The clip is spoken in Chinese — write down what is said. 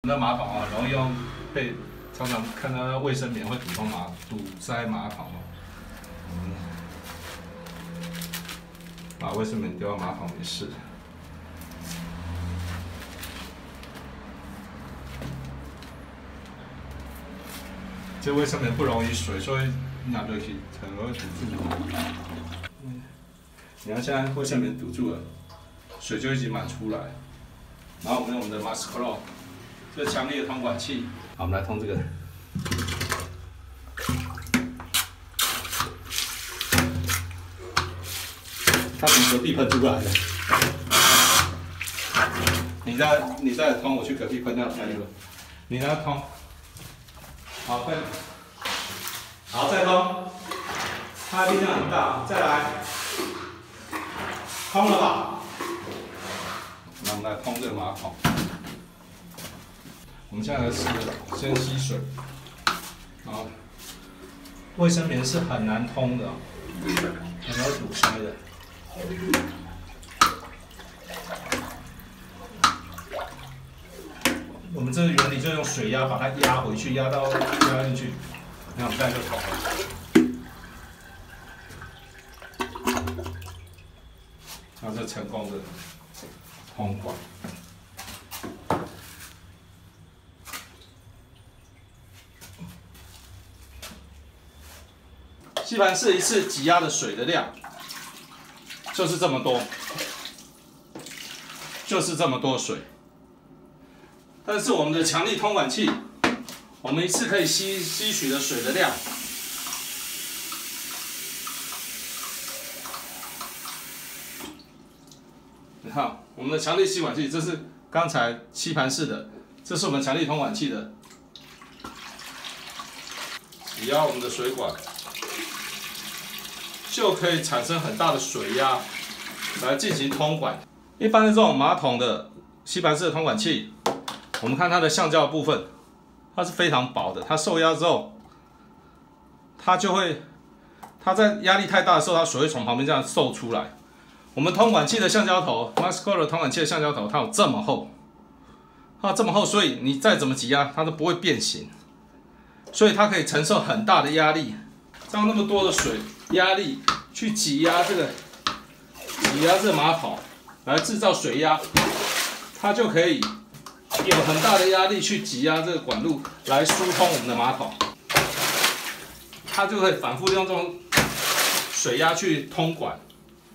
那马桶啊，容易常常看到卫生棉会堵塞马桶哦。把卫生棉丢到马桶也是。这卫生棉不容易水，所以拿对去很容易堵住。你看现在卫生棉堵住了，水就一直满出来。然后我们用我们的 Mascro 这个强力的通管器，好，我们来通这个。它从隔壁喷出来的。你再通，我去隔壁喷掉下一个。你再通。好，好，再通。它力量很大，再来。通了吧？那我们来通这个马桶。我们现在先吸水。好，卫生棉是很难通的，很容易堵塞的。我们这个原理就用水压把它压回去，压进去，那我们现在就通了。然后这成功的通管。吸盘式一次挤压的水的量就是这么多，就是这么多水。但是我们的强力通管器，我们一次可以吸取的水的量，你看我们的强力吸管器，这是刚才吸盘式的，这是我们强力通管器的，挤压我们的水管。就可以产生很大的水压来进行通管。一般的这种马桶的吸盘式的通管器，我们看它的橡胶的部分，它是非常薄的。它受压之后，它在压力太大的时候，它水会从旁边这样渗出来。我们通管器的橡胶头 ，Mascro 通管器的橡胶头，它有这么厚，所以你再怎么挤压，它都不会变形，所以它可以承受很大的压力。这样那么多的水压力去挤压这个马桶，来制造水压，它就可以有很大的压力去挤压这个管路来疏通我们的马桶，它就可以反复用这种水压去通管。